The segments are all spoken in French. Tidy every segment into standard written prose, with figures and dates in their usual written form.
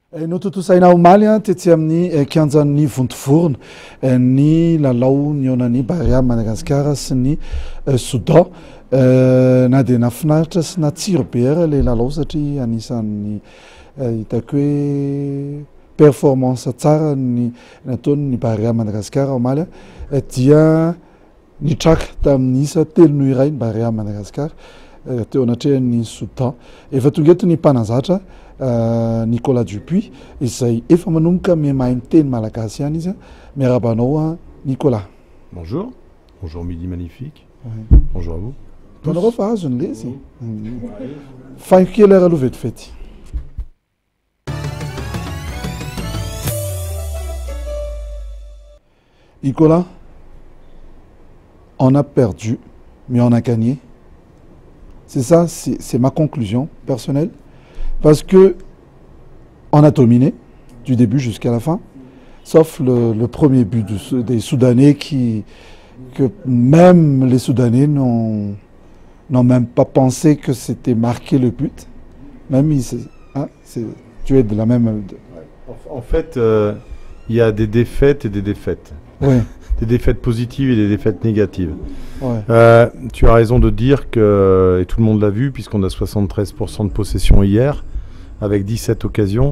No tontolo saina omaly a tetsy amin'ny kianjan'ny vontovorona ny lalao ny onan'ny Barea Madagasikara sy ny Soudan na dia nafinaritra sy natsiro be ara ilay lalao satria anisan'ny hitako hoe performance tsara ny nataon'ny Barea Madagasikara omaly dia nitraka tamin'isa 3-0 ny Barea Madagasikara teo anatrehan'ny Soudan. Efa tonga eto ny mpanazatra Nicolas Dupuis izay efa manomboka miamahay miteny malagasy ihany izy. Miarabanao Nicolas. Bonjour. Bonjour Midi Magnifique. Oui. Bonjour à vous. Tonarao fa azony le izy. Faiko kely ara aloha vetivety. Nicolas, on a perdu, mais on a gagné. C'est ça, c'est ma conclusion personnelle. Parce que on a dominé du début jusqu'à la fin, sauf le premier but des Soudanais que même les Soudanais n'ont même pas pensé que c'était marqué le but. Même tu es de la même... En fait, il y a des défaites et des défaites. Oui. Des défaites positives et des défaites négatives. Ouais. Tu as raison de dire que, et tout le monde l'a vu, puisqu'on a 73% de possession hier, avec 17 occasions,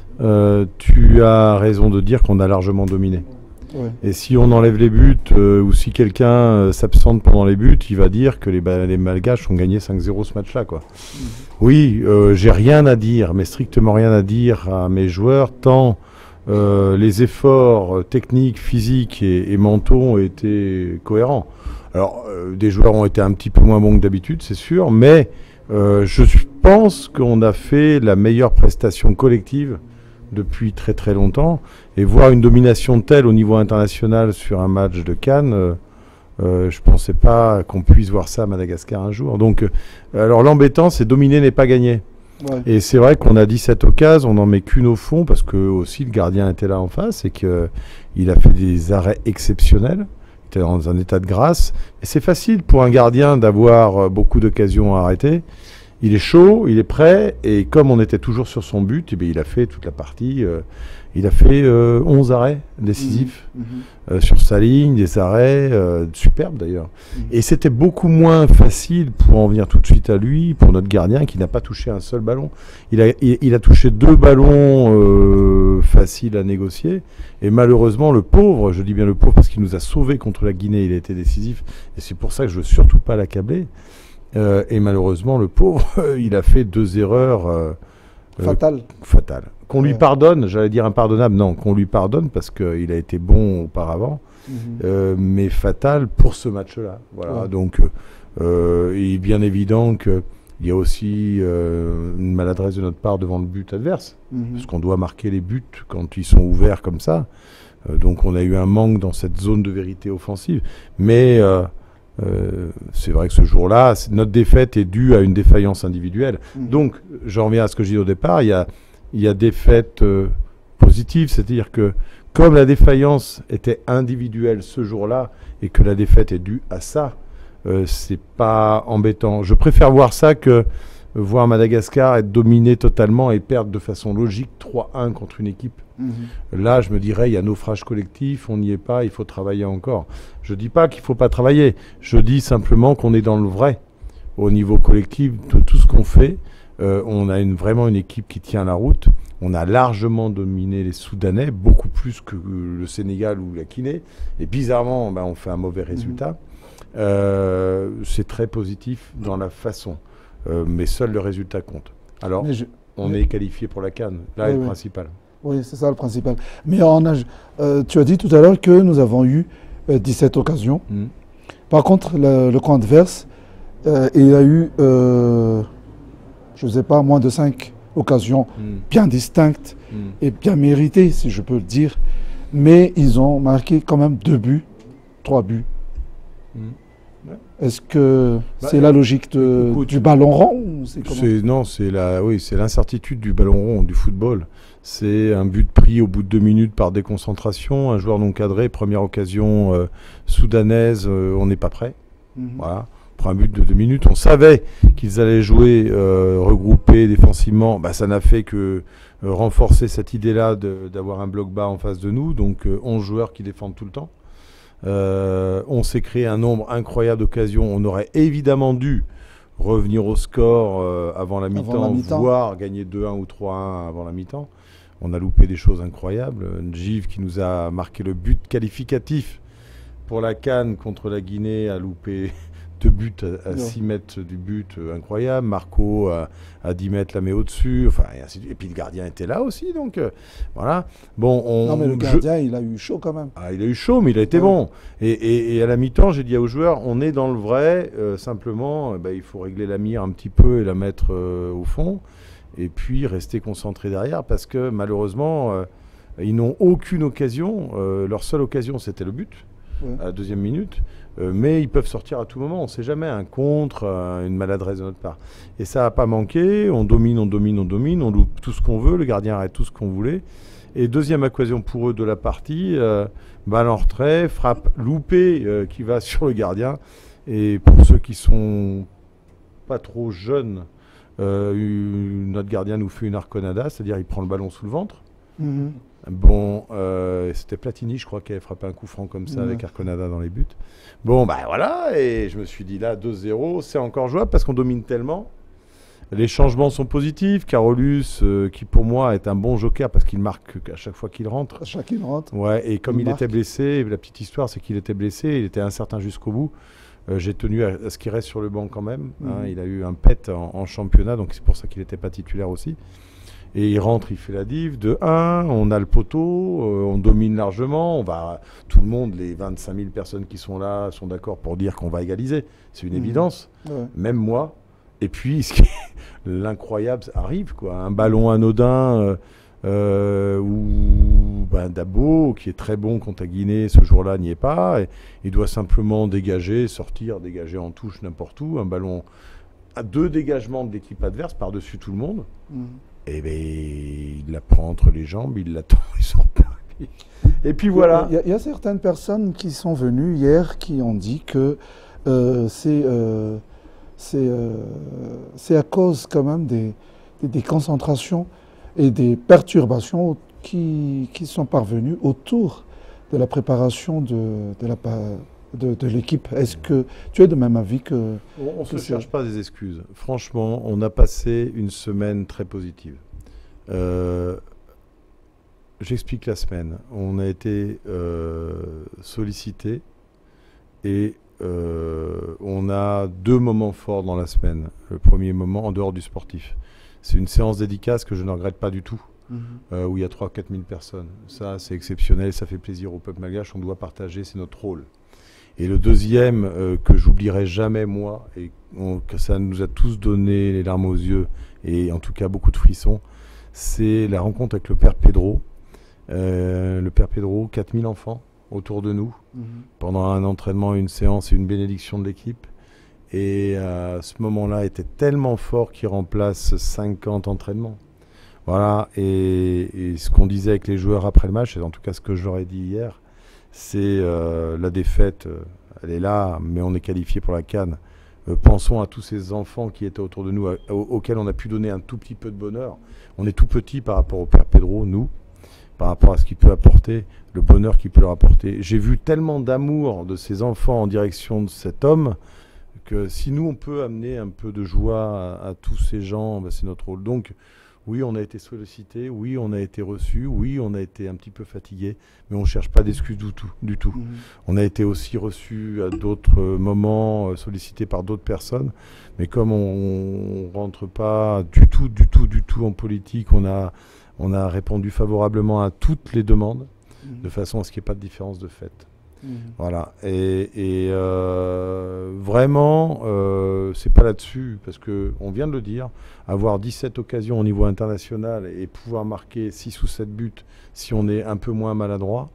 tu as raison de dire qu'on a largement dominé. Ouais. Et si on enlève les buts, ou si quelqu'un s'absente pendant les buts, il va dire que les Malgaches ont gagné 5-0 ce match-là, quoi. Oui, j'ai rien à dire, mais strictement rien à dire à mes joueurs, tant... les efforts techniques, physiques et mentaux ont été cohérents. Alors, des joueurs ont été un petit peu moins bons que d'habitude, c'est sûr, mais je pense qu'on a fait la meilleure prestation collective depuis très très longtemps. Et voir une domination telle au niveau international sur un match de Cannes, je ne pensais pas qu'on puisse voir ça à Madagascar un jour. Donc, alors l'embêtant, c'est dominer n'est pas gagner. Ouais. Et c'est vrai qu'on a 17 occasions, on n'en met qu'une au fond parce que aussi le gardien était là en face et qu'il a fait des arrêts exceptionnels. Il était dans un état de grâce. Et c'est facile pour un gardien d'avoir beaucoup d'occasions à arrêter. Il est chaud, il est prêt et comme on était toujours sur son but, eh bien, il a fait toute la partie. Il a fait 11 arrêts décisifs sur sa ligne, des arrêts superbes d'ailleurs. Et c'était beaucoup moins facile pour en venir tout de suite à lui, pour notre gardien qui n'a pas touché un seul ballon. Il a touché 2 ballons faciles à négocier. Et malheureusement, le pauvre, je dis bien le pauvre parce qu'il nous a sauvés contre la Guinée, il a été décisif. Et c'est pour ça que je ne veux surtout pas l'accabler. Et malheureusement, le pauvre, il a fait 2 erreurs fatales. Qu'on lui pardonne, j'allais dire impardonnable, non, qu'on lui pardonne parce qu'il a été bon auparavant, mais fatal pour ce match-là. Voilà, donc il est bien évident qu'il y a aussi une maladresse de notre part devant le but adverse, parce qu'on doit marquer les buts quand ils sont ouverts comme ça. Donc on a eu un manque dans cette zone de vérité offensive, mais... c'est vrai que ce jour-là, notre défaite est due à une défaillance individuelle. Donc, j'en reviens à ce que j'ai dit au départ, il y a défaites positives, c'est-à-dire que comme la défaillance était individuelle ce jour-là et que la défaite est due à ça, c'est pas embêtant. Je préfère voir ça que voir Madagascar être dominé totalement et perdre de façon logique 3-1 contre une équipe. Là, je me dirais, il y a naufrage collectif, on n'y est pas, il faut travailler encore. Je ne dis pas qu'il ne faut pas travailler, je dis simplement qu'on est dans le vrai. Au niveau collectif de tout ce qu'on fait, on a vraiment une équipe qui tient la route. On a largement dominé les Soudanais, beaucoup plus que le Sénégal ou la Guinée. Et bizarrement, on fait un mauvais résultat. C'est très positif dans la façon. Mais seul le résultat compte. Alors, on est qualifié pour la CAN. Là est le principal. Oui, c'est ça le principal. Mais tu as dit tout à l'heure que nous avons eu 17 occasions. Par contre, le camp adverse, il a eu, je ne sais pas, moins de 5 occasions bien distinctes et bien méritées, si je peux le dire. Mais ils ont marqué quand même 2 buts, 3 buts. Est-ce que c'est la logique du ballon rond ou non, c'est l'incertitude du ballon rond, du football. C'est un but pris au bout de 2 minutes par déconcentration, un joueur non cadré, première occasion soudanaise, on n'est pas prêt. Voilà. prend un but de 2 minutes. On savait qu'ils allaient jouer regroupés défensivement. Ça n'a fait que renforcer cette idée-là d'avoir un bloc bas en face de nous. Donc 11 joueurs qui défendent tout le temps. On s'est créé un nombre incroyable d'occasions. On aurait évidemment dû revenir au score avant la mi-temps, voire gagner 2-1 ou 3-1 avant la mi-temps. On a loupé des choses incroyables. Njiv qui nous a marqué le but qualificatif pour la CAN contre la Guinée a loupé 2 buts à 6 mètres du but, incroyable. Marco à 10 mètres la met au-dessus. Enfin, et puis le gardien était là aussi, donc voilà. Bon, non, mais le gardien, il a eu chaud quand même. Il a eu chaud, mais il a été bon. Et à la mi-temps, j'ai dit aux joueurs, on est dans le vrai. Simplement, il faut régler la mire un petit peu et la mettre au fond. Et puis rester concentré derrière, parce que malheureusement, ils n'ont aucune occasion. Leur seule occasion, c'était le but, à la 2e minute. Mais ils peuvent sortir à tout moment, on ne sait jamais, un contre, une maladresse de notre part. Et ça n'a pas manqué, on domine, on loupe tout ce qu'on veut, le gardien arrête tout ce qu'on voulait. Et 2e occasion pour eux de la partie, balle en retrait, frappe loupée qui va sur le gardien. Et pour ceux qui sont pas trop jeunes, notre gardien nous fait une arconada, c'est-à-dire il prend le ballon sous le ventre. Mmh. Bon, c'était Platini, je crois, qui avait frappé un coup franc comme ça avec Arconada dans les buts. Bon, voilà, et je me suis dit là, 2-0, c'est encore jouable parce qu'on domine tellement. Les changements sont positifs. Carolus, qui pour moi est un bon joker parce qu'il marque à chaque fois qu'il rentre. À chaque fois qu'il rentre. Ouais, et comme il était blessé, la petite histoire, c'est qu'il était blessé, il était incertain jusqu'au bout. J'ai tenu à ce qu'il reste sur le banc quand même. Il a eu un pet en championnat, donc c'est pour ça qu'il n'était pas titulaire aussi. Et il rentre, il fait la div de 1, on a le poteau, on domine largement, tout le monde, les 25 000 personnes qui sont là, sont d'accord pour dire qu'on va égaliser. C'est une évidence, même moi. Et puis, l'incroyable arrive, quoi. Un ballon anodin où Dabo, qui est très bon contre la Guinée, ce jour-là n'y est pas. Et il doit simplement dégager en touche n'importe où. Un ballon à 2 dégagements de l'équipe adverse par-dessus tout le monde. Et il la prend entre les jambes, il l'attend, il sort pas. Et puis voilà. Il y a certaines personnes qui sont venues hier qui ont dit que c'est à cause quand même des concentrations et des perturbations qui sont parvenues autour de la préparation de l'équipe. Est-ce que tu es de même avis que... On ne se cherche pas des excuses. Franchement, on a passé une semaine très positive. J'explique la semaine. On a été sollicité et on a 2 moments forts dans la semaine. Le premier moment, en dehors du sportif, c'est une séance dédicace que je ne regrette pas du tout, où il y a 3 000 à 4 000 personnes. Ça, c'est exceptionnel, ça fait plaisir au peuple malgache, on doit partager, c'est notre rôle. Et le deuxième, que j'oublierai jamais, moi, et que ça nous a tous donné les larmes aux yeux, et en tout cas beaucoup de frissons, c'est la rencontre avec le père Pedro. Le père Pedro, 4000 enfants autour de nous, pendant un entraînement, une séance et une bénédiction de l'équipe. Et ce moment-là était tellement fort qu'il remplace 50 entraînements. Voilà, et ce qu'on disait avec les joueurs après le match, et en tout cas ce que j'aurais dit hier, c'est la défaite, elle est là, mais on est qualifié pour la CAN. Pensons à tous ces enfants qui étaient autour de nous, auxquels on a pu donner un tout petit peu de bonheur. On est tout petit par rapport au père Pedro, nous, par rapport à ce qu'il peut apporter, le bonheur qu'il peut leur apporter. J'ai vu tellement d'amour de ces enfants en direction de cet homme que si nous, on peut amener un peu de joie à tous ces gens, c'est notre rôle. Donc, oui, on a été sollicité, oui, on a été reçu, oui, on a été un petit peu fatigué, mais on ne cherche pas d'excuses du tout. On a été aussi reçu à d'autres moments, sollicité par d'autres personnes, mais comme on ne rentre pas du tout en politique, on a répondu favorablement à toutes les demandes, de façon à ce qu'il n'y ait pas de différence de fait. Voilà, et vraiment, c'est pas là-dessus, parce qu'on vient de le dire, avoir 17 occasions au niveau international et pouvoir marquer 6 ou 7 buts si on est un peu moins maladroit,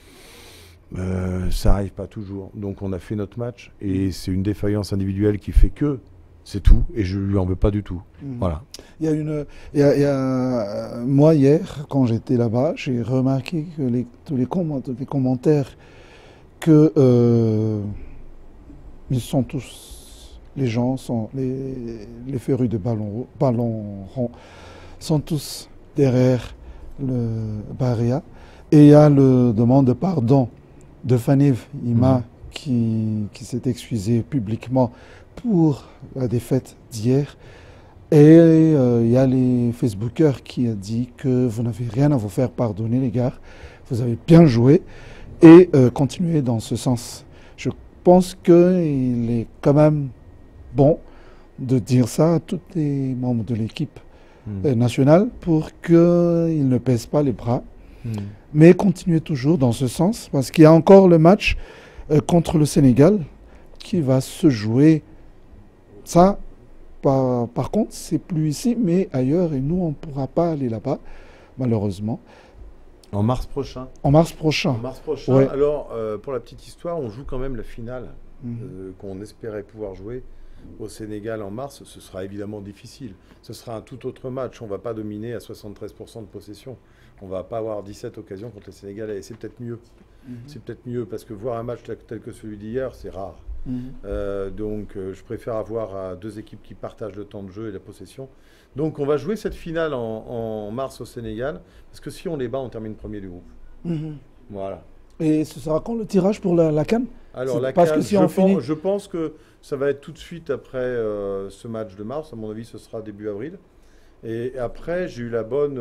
ça n'arrive pas toujours. Donc on a fait notre match, et c'est une défaillance individuelle qui fait que c'est tout, et je lui en veux pas du tout. Voilà. Il y a moi hier, quand j'étais là-bas, j'ai remarqué que tous les commentaires que ils sont tous les gens sont, les férus de ballon rond sont tous derrière le Barea. Et il y a le demande de pardon de Faniv Ima qui s'est excusé publiquement pour la défaite d'hier. Et il y a les Facebookers qui ont dit que vous n'avez rien à vous faire pardonner, les gars. Vous avez bien joué et continuez dans ce sens. Je pense qu'il est quand même bon de dire ça à tous les membres de l'équipe nationale pour qu'ils ne pèsent pas les bras. Mais continuez toujours dans ce sens parce qu'il y a encore le match contre le Sénégal qui va se jouer. Ça, par contre, c'est plus ici, mais ailleurs. Et nous, on ne pourra pas aller là-bas, malheureusement. En mars prochain. En mars prochain. En mars prochain. Ouais. Alors, pour la petite histoire, on joue quand même la finale qu'on espérait pouvoir jouer au Sénégal en mars. Ce sera évidemment difficile. Ce sera un tout autre match. On ne va pas dominer à 73% de possession. On ne va pas avoir 17 occasions contre les Sénégalais. Et c'est peut-être mieux. C'est peut-être mieux parce que voir un match tel que celui d'hier, c'est rare. Donc, je préfère avoir deux équipes qui partagent le temps de jeu et la possession. Donc, on va jouer cette finale en mars au Sénégal parce que si on les bat, on termine premier du groupe. Voilà. Et ce sera quand le tirage pour la CAN? Alors, la parce CAN, que si on finit... je pense que ça va être tout de suite après ce match de mars. À mon avis, ce sera début avril. Et après, j'ai eu la bonne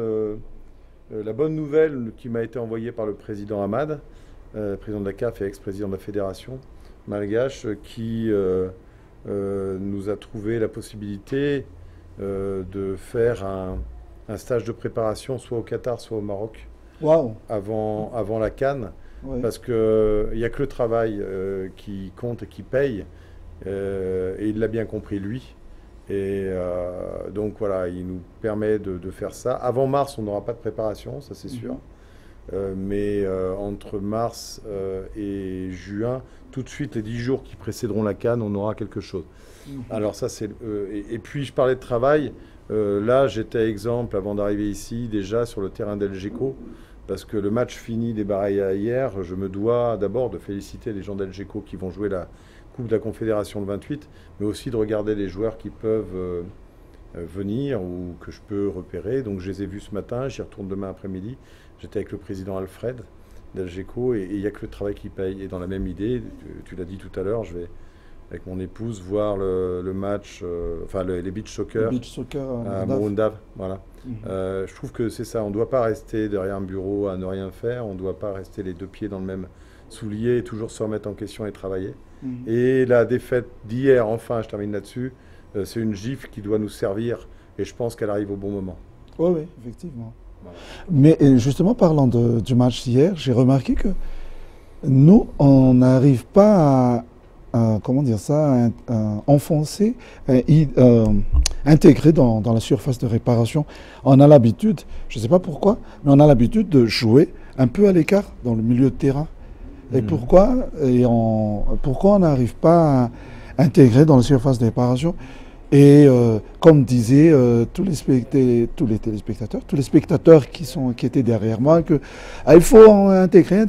nouvelle qui m'a été envoyée par le président Hamad, président de la CAF et ex-président de la fédération malgache, qui nous a trouvé la possibilité de faire un stage de préparation soit au Qatar, soit au Maroc avant la CAN. Parce qu'il n'y a que le travail qui compte et qui paye. Et il l'a bien compris, lui. Et donc voilà, il nous permet de faire ça. Avant mars, on n'aura pas de préparation, ça c'est sûr. Mais entre mars et juin, tout de suite, les 10 jours qui précéderont la CAN, on aura quelque chose. Alors ça, c'est... et puis, je parlais de travail. Là, j'étais exemple, avant d'arriver ici, déjà sur le terrain d'El Geco. Parce que le match fini des Baraya hier, je me dois d'abord de féliciter les gens d'El Geco qui vont jouer la Coupe de la Confédération le 28, mais aussi de regarder les joueurs qui peuvent venir ou que je peux repérer. Donc je les ai vus ce matin, j'y retourne demain après-midi. J'étais avec le président Alfred d'El Geco et il n'y a que le travail qui paye. Et dans la même idée, tu l'as dit tout à l'heure, je vais avec mon épouse voir le match, les beach soccer, à Morundave. Voilà. Je trouve que c'est ça, on ne doit pas rester derrière un bureau à ne rien faire, on ne doit pas rester les deux pieds dans le même soulier et toujours se remettre en question et travailler. Et la défaite d'hier, enfin, je termine là-dessus, c'est une gifle qui doit nous servir et je pense qu'elle arrive au bon moment. Oui, effectivement. Voilà. Mais justement, parlant du match d'hier, j'ai remarqué que nous, on n'arrive pas à enfoncer, intégrer dans la surface de réparation. On a l'habitude, je ne sais pas pourquoi, mais on a l'habitude de jouer un peu à l'écart dans le milieu de terrain. Et pourquoi on n'arrive pas à intégrer dans la surface de réparation? Et comme disaient tous les spectateurs qui étaient derrière moi, que il faut intégrer,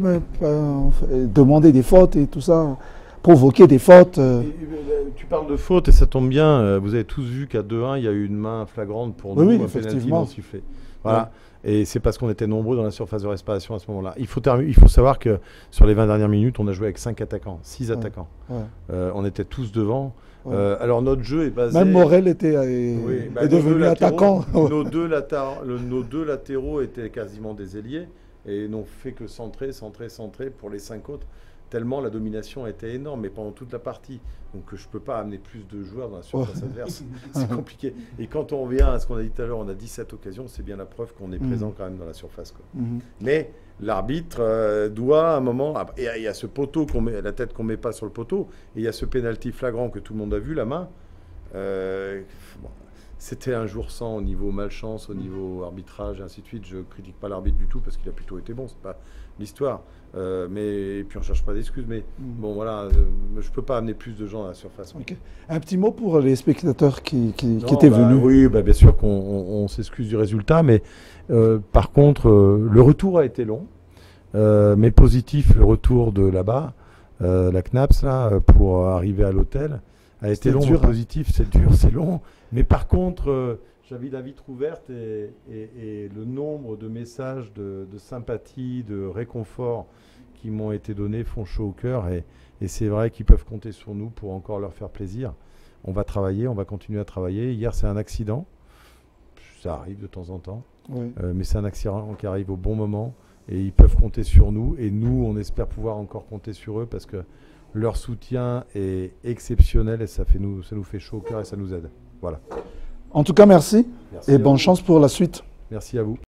demander des fautes et tout ça, provoquer des fautes. Tu parles de fautes et ça tombe bien. Vous avez tous vu qu'à 2-1, il y a eu une main flagrante pour nous, oui, effectivement. Sifflé. Voilà. Ouais. Et c'est parce qu'on était nombreux dans la surface de respiration à ce moment-là. Il faut savoir que sur les 20 dernières minutes, on a joué avec 6 attaquants. On était tous devant. Alors notre jeu est basé... Même Morel est devenu attaquant. Nos deux latéraux étaient quasiment des ailiers et n'ont fait que centrer pour les 5 autres. Tellement la domination était énorme, mais pendant toute la partie. Donc je ne peux pas amener plus de joueurs dans la surface adverse. C'est compliqué. Et quand on revient à ce qu'on a dit tout à l'heure, on a 17 occasions, c'est bien la preuve qu'on est présent quand même dans la surface. Mais l'arbitre doit à un moment... Il y a ce poteau, la tête qu'on ne met pas sur le poteau, et il y a ce pénalty flagrant que tout le monde a vu, la main. C'était un jour sans au niveau malchance, au niveau arbitrage, et ainsi de suite. Je ne critique pas l'arbitre du tout parce qu'il a plutôt été bon, c'est pas l'histoire. Et puis on ne cherche pas d'excuses, mais bon voilà, je ne peux pas amener plus de gens à la surface. Okay. Un petit mot pour les spectateurs qui étaient venus. Oui, bien sûr qu'on s'excuse du résultat, mais par contre, le retour a été long, mais positif, le retour de là-bas, la CNAPS, là, pour arriver à l'hôtel. a été long, dur, positif, c'est dur, c'est long. Mais par contre, j'avais la vitre ouverte et le nombre de messages de sympathie, de réconfort qui m'ont été donnés font chaud au cœur. Et c'est vrai qu'ils peuvent compter sur nous pour encore leur faire plaisir. On va travailler, on va continuer à travailler. Hier, c'est un accident. Ça arrive de temps en temps. Oui. Mais c'est un accident qui arrive au bon moment. Et ils peuvent compter sur nous. Et nous, on espère pouvoir encore compter sur eux parce que leur soutien est exceptionnel et ça nous fait chaud au cœur et ça nous aide. Voilà. En tout cas, merci et bonne chance pour la suite. Merci à vous.